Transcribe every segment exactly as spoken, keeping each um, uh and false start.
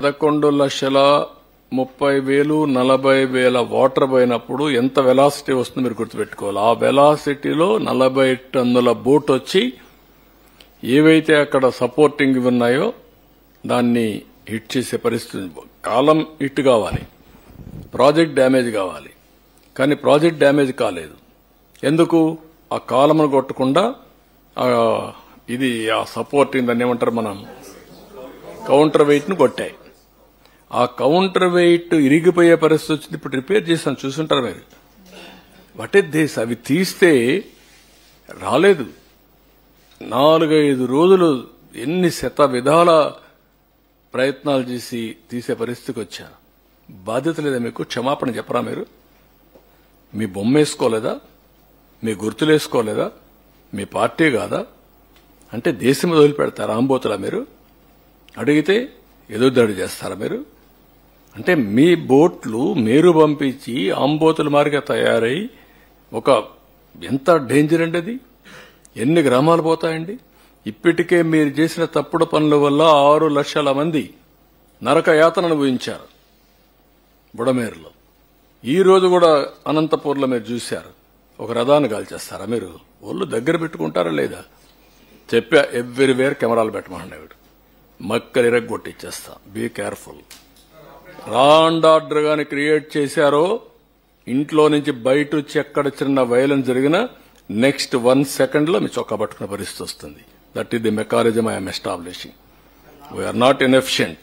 పదకొండు లక్షల ముప్పై వేలు నలభై వేల వాటర్ పోయినప్పుడు ఎంత వెలాసిటీ వస్తుందో మీరు గుర్తుపెట్టుకోవాలి. ఆ వెలాసిటీలో నలభై టన్నుల బోట్ వచ్చి ఏవైతే అక్కడ సపోర్టింగ్ ఉన్నాయో దాన్ని హిట్ చేసే పరిస్థితి. కాలం హిట్ కావాలి, ప్రాజెక్ట్ డ్యామేజ్ కావాలి. కానీ ప్రాజెక్ట్ డ్యామేజ్ కాలేదు. ఎందుకు? ఆ కాలమును కొట్టకుండా ఇది ఆ సపోర్టింగ్ దాన్ని ఏమంటారు మనం కౌంటర్ వెయిట్ ను కొట్టాయి. ఆ కౌంటర్ వెయిట్ ఇరిగిపోయే పరిస్థితి వచ్చింది. ఇప్పుడు రిపేర్ చేశాను, చూసుంటారు మీరు. What is this? అవి తీస్తే రాలేదు. నాలుగైదు రోజులు ఎన్ని శత విధాల ప్రయత్నాలు చేసి తీసే పరిస్థితికి వచ్చా. బాధ్యత లేదా మీకు? క్షమాపణ చెప్పరా మీరు? మీ బొమ్మ వేసుకోలేదా? మీ గుర్తులు వేసుకోలేదా? మీ పార్టీ కాదా? అంటే దేశం వదిలిపెడతారా? ఆంబోతులా మీరు? అడిగితే ఎదురుదాడి చేస్తారా మీరు? అంటే మీ బోట్లు మీరు పంపించి ఆంబోతుల మారిగా తయారై ఒక ఎంత డేంజర్ అండి అది. ఎన్ని గ్రామాలు పోతాయండి. ఇప్పటికే మీరు చేసిన తప్పుడు పనుల వల్ల ఆరు లక్షల మంది నరక యాతన అనుభవించారు బుడమేరులో. ఈ రోజు కూడా అనంతపూర్లో మీరు చూశారు. ఒక రథాన్ని కాల్చేస్తారా మీరు? ఒళ్ళు దగ్గర పెట్టుకుంటారా లేదా? చెప్పా, ఎవ్రీవేర్ కెమెరాలు పెట్టమన్నాడు. మక్కలు ఇరగొట్టిచ్చేస్తా. Be careful. Law and order గాని క్రియేట్ చేశారో ఇంట్లో నుంచి బయట వచ్చి ఎక్కడ చిన్న వైలెన్స్ జరిగినా నెక్స్ట్ వన్ సెకండ్ లో మీ చొక్కా పట్టుకునే పరిస్థితి వస్తుంది. That is the mechanism I'm establishing. We are not inefficient.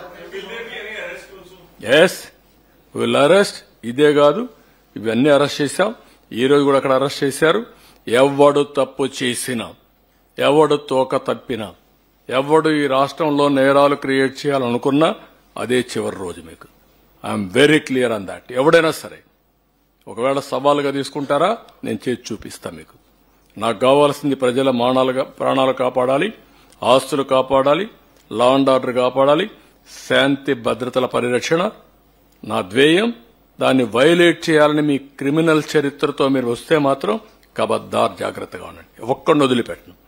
Yes, will arrest. ఇదే కాదు, ఇవన్నీ అరెస్ట్ చేశాం. ఈ రోజు కూడా అక్కడ అరెస్ట్ చేశారు. ఎవడు తప్పు చేసినా, ఎవడు తోక తప్పినా, ఎవడు ఈ రాష్ట్రంలో నేరాలు క్రియేట్ చేయాలనుకున్నా అదే చివరి రోజు మీకు. I'm very clear on that. ఎవడైనా సరే ఒకవేళ సవాలుగా తీసుకుంటారా, నేను చేసి చూపిస్తా మీకు. నాకు కావాల్సింది ప్రజల మానాలుగా ప్రాణాలు కాపాడాలి, ఆస్తులు కాపాడాలి, లా అండ్ ఆర్డర్ కాపాడాలి, శాంతి భద్రతల పరిరక్షణ నా ధ్యేయం. దాన్ని వైలేట్ చేయాలని మీ క్రిమినల్ చరిత్రతో మీరు వస్తే మాత్రం కబద్దార్ జాగ్రత్తగా ఉండండి. ఒక్కడిని వదిలిపెట్టను.